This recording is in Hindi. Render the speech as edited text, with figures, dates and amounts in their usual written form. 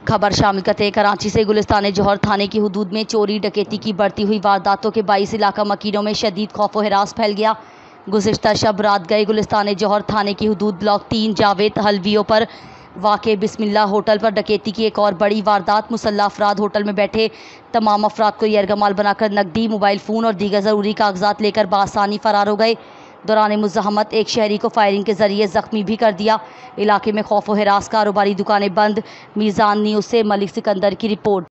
खबर शामिल करते हैं कराची से। गुलिस्तान जौहर थाने की हदूद में चोरी डकैती की बढ़ती हुई वारदातों के बाइस इलाका मकीनों में शदीद खौफ व हिरास फैल गया। गुज़िश्ता शब रात गए गुलिस्तान जौहर थाने की हदूद ब्लॉक 3 जावेद हलवियों पर वाक़े बिस्मिल्लाह होटल पर डकैती की एक और बड़ी वारदात। मुसल्लह अफराद होटल में बैठे तमाम अफराद को यरगमाल बनाकर नकदी, मोबाइल फ़ोन और दीगर ज़रूरी कागजात लेकर बासानी फ़रार हो गए। दौरान मुज़ाहमत एक शहरी को फायरिंग के ज़रिए ज़ख्मी भी कर दिया। इलाके में खौफ व हिरास, कारोबारी दुकानें बंद। मीज़ान न्यूज़ से मलिक सिकंदर की रिपोर्ट।